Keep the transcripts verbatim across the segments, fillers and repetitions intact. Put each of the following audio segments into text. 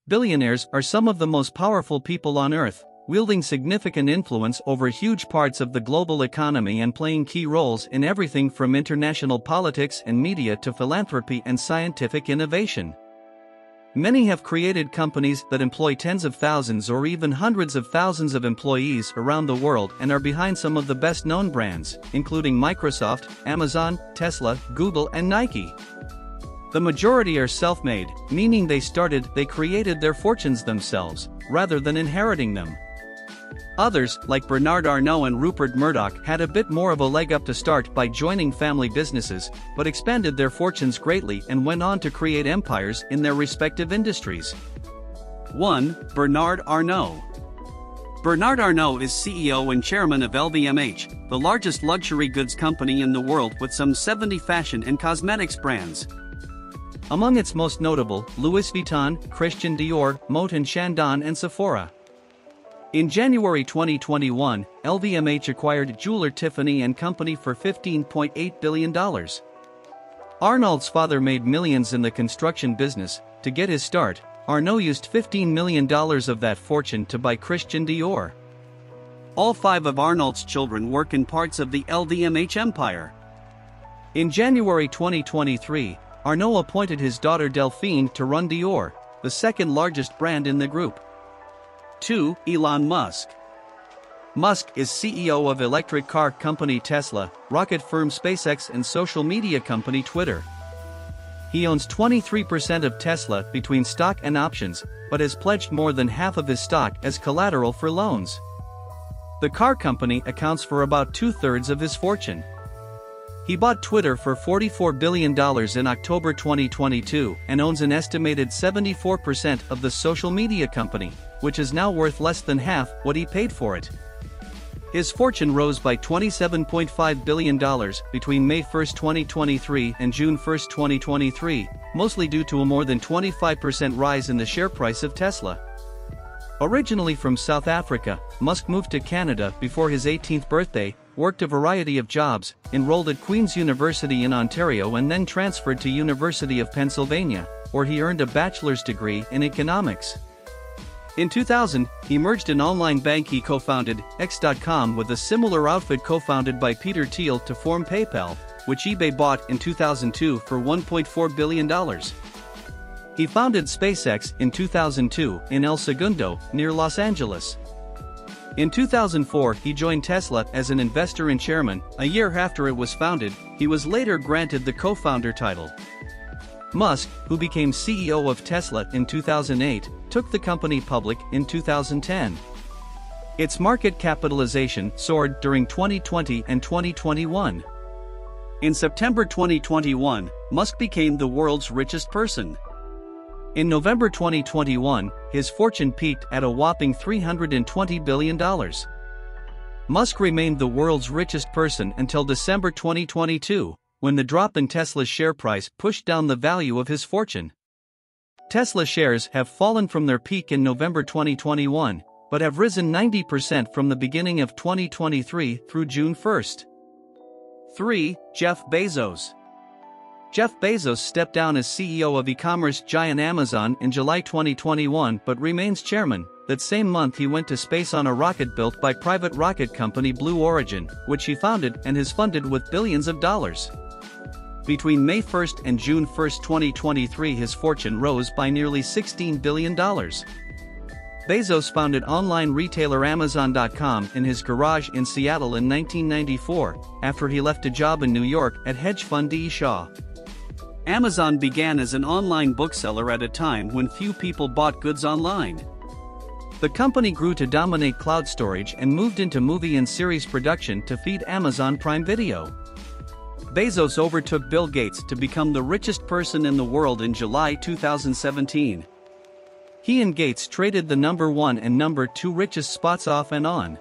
Billionaires are some of the most powerful people on Earth, wielding significant influence over huge parts of the global economy and playing key roles in everything from international politics and media to philanthropy and scientific innovation. Many have created companies that employ tens of thousands or even hundreds of thousands of employees around the world and are behind some of the best-known brands, including Microsoft, Amazon, Tesla, Google, and Nike. The majority are self-made, meaning they started, they created their fortunes themselves, rather than inheriting them. Others, like Bernard Arnault and Rupert Murdoch, had a bit more of a leg up to start by joining family businesses, but expanded their fortunes greatly and went on to create empires in their respective industries. one. Bernard Arnault. Bernard Arnault is C E O and chairman of L V M H, the largest luxury goods company in the world with some seventy fashion and cosmetics brands. Among its most notable, Louis Vuitton, Christian Dior, Moët and Chandon and Sephora. In January twenty twenty-one, L V M H acquired jeweler Tiffany and Company for fifteen point eight billion dollars. Arnault's father made millions in the construction business. To get his start, Arnault used fifteen million dollars of that fortune to buy Christian Dior. All five of Arnault's children work in parts of the L V M H empire. In January twenty twenty-three, Arnault appointed his daughter Delphine to run Dior, the second largest brand in the group. two. Elon Musk. Musk is C E O of electric car company Tesla, rocket firm SpaceX and social media company Twitter. He owns twenty-three percent of Tesla between stock and options, but has pledged more than half of his stock as collateral for loans. The car company accounts for about two-thirds of his fortune. He bought Twitter for forty-four billion dollars in October twenty twenty-two and owns an estimated seventy-four percent of the social media company, which is now worth less than half what he paid for it. His fortune rose by twenty-seven point five billion dollars between May first twenty twenty-three and June first twenty twenty-three, mostly due to a more than twenty-five percent rise in the share price of Tesla. Originally from South Africa, Musk moved to Canada before his eighteenth birthday, worked a variety of jobs, enrolled at Queen's University in Ontario and then transferred to University of Pennsylvania, where he earned a bachelor's degree in economics. In two thousand, he merged an online bank he co-founded, X dot com, with a similar outfit co-founded by Peter Thiel to form PayPal, which eBay bought in two thousand two for one point four billion dollars. He founded SpaceX in two thousand two in El Segundo, near Los Angeles. In two thousand four, he joined Tesla as an investor and chairman. A year after it was founded, he was later granted the co-founder title. Musk, who became C E O of Tesla in two thousand eight, took the company public in two thousand ten. Its market capitalization soared during twenty twenty and twenty twenty-one. In September twenty twenty-one, Musk became the world's richest person. In November twenty twenty-one, his fortune peaked at a whopping three hundred twenty billion dollars. Musk remained the world's richest person until December twenty twenty-two, when the drop in Tesla's share price pushed down the value of his fortune. Tesla shares have fallen from their peak in November twenty twenty-one, but have risen ninety percent from the beginning of twenty twenty-three through June first. three. Jeff Bezos. Jeff Bezos stepped down as C E O of e-commerce giant Amazon in July twenty twenty-one but remains chairman. That same month he went to space on a rocket built by private rocket company Blue Origin, which he founded and has funded with billions of dollars. Between May first and June first twenty twenty-three his fortune rose by nearly sixteen billion dollars. Bezos founded online retailer Amazon dot com in his garage in Seattle in nineteen ninety-four, after he left a job in New York at hedge fund D E Shaw. Amazon began as an online bookseller at a time when few people bought goods online. The company grew to dominate cloud storage and moved into movie and series production to feed Amazon Prime Video. Bezos overtook Bill Gates to become the richest person in the world in July two thousand seventeen. He and Gates traded the number one and number two richest spots off and on.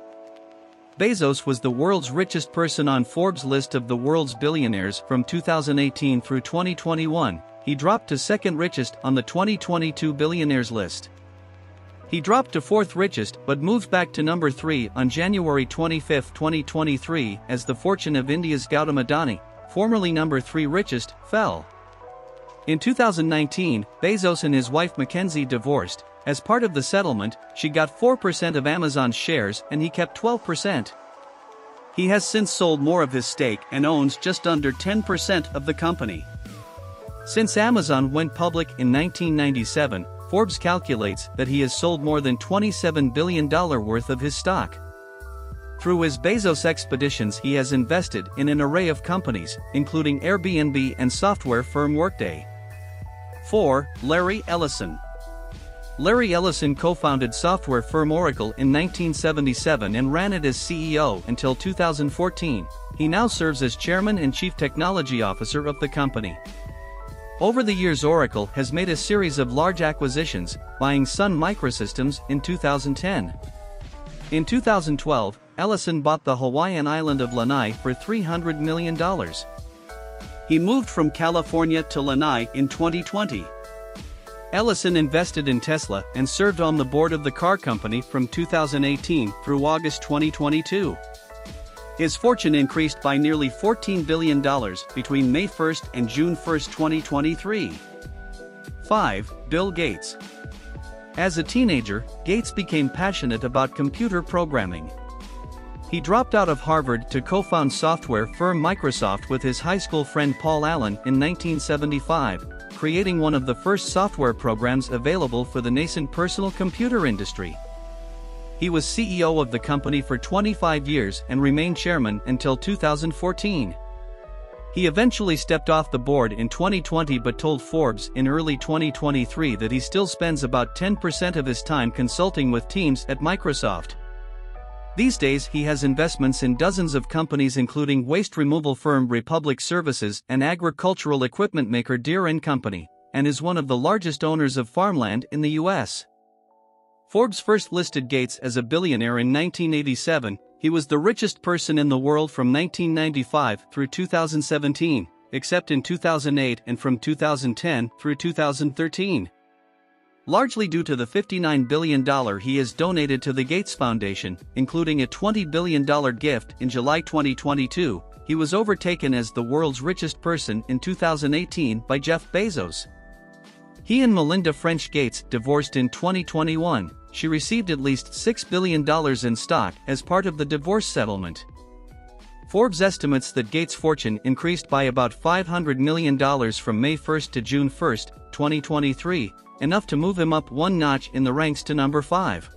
Bezos was the world's richest person on Forbes' list of the world's billionaires from two thousand eighteen through twenty twenty-one. He dropped to second richest on the twenty twenty-two billionaires list. He dropped to fourth richest but moved back to number three on January twenty-fifth twenty twenty-three as the fortune of India's Gautam Adani, formerly number three richest, fell. In two thousand nineteen, Bezos and his wife Mackenzie divorced, As part of the settlement, she got four percent of Amazon's shares and he kept twelve percent. He has since sold more of his stake and owns just under ten percent of the company. Since Amazon went public in nineteen ninety-seven, Forbes calculates that he has sold more than twenty-seven billion dollars worth of his stock. Through his Bezos expeditions, he has invested in an array of companies, including Airbnb and software firm Workday. four. Larry Ellison. Larry Ellison co-founded software firm Oracle in nineteen seventy-seven and ran it as C E O until two thousand fourteen. He now serves as chairman and chief technology officer of the company. Over the years, Oracle has made a series of large acquisitions, buying Sun Microsystems in two thousand ten. In two thousand twelve, Ellison bought the Hawaiian island of Lanai for three hundred million dollars. He moved from California to Lanai in twenty twenty. Ellison invested in Tesla and served on the board of the car company from two thousand eighteen through August twenty twenty-two. His fortune increased by nearly fourteen billion dollars between May first and June first, twenty twenty-three. five. Bill Gates. As a teenager, Gates became passionate about computer programming. He dropped out of Harvard to co-found software firm Microsoft with his high school friend Paul Allen in nineteen seventy-five, creating one of the first software programs available for the nascent personal computer industry. He was C E O of the company for twenty-five years and remained chairman until two thousand fourteen. He eventually stepped off the board in twenty twenty but told Forbes in early twenty twenty-three that he still spends about ten percent of his time consulting with teams at Microsoft. These days he has investments in dozens of companies including waste removal firm Republic Services and agricultural equipment maker Deere and Company, and is one of the largest owners of farmland in the U S. Forbes first listed Gates as a billionaire in nineteen eighty-seven. He was the richest person in the world from nineteen ninety-five through two thousand seventeen, except in two thousand eight and from two thousand ten through two thousand thirteen. Largely due to the fifty-nine billion dollars he has donated to the Gates Foundation, including a twenty billion dollars gift in July twenty twenty-two, he was overtaken as the world's richest person in two thousand eighteen by Jeff Bezos. He and Melinda French Gates divorced in twenty twenty-one. She received at least six billion dollars in stock as part of the divorce settlement. Forbes estimates that Gates' fortune increased by about five hundred million dollars from May first to June first, twenty twenty-three, enough to move him up one notch in the ranks to number five.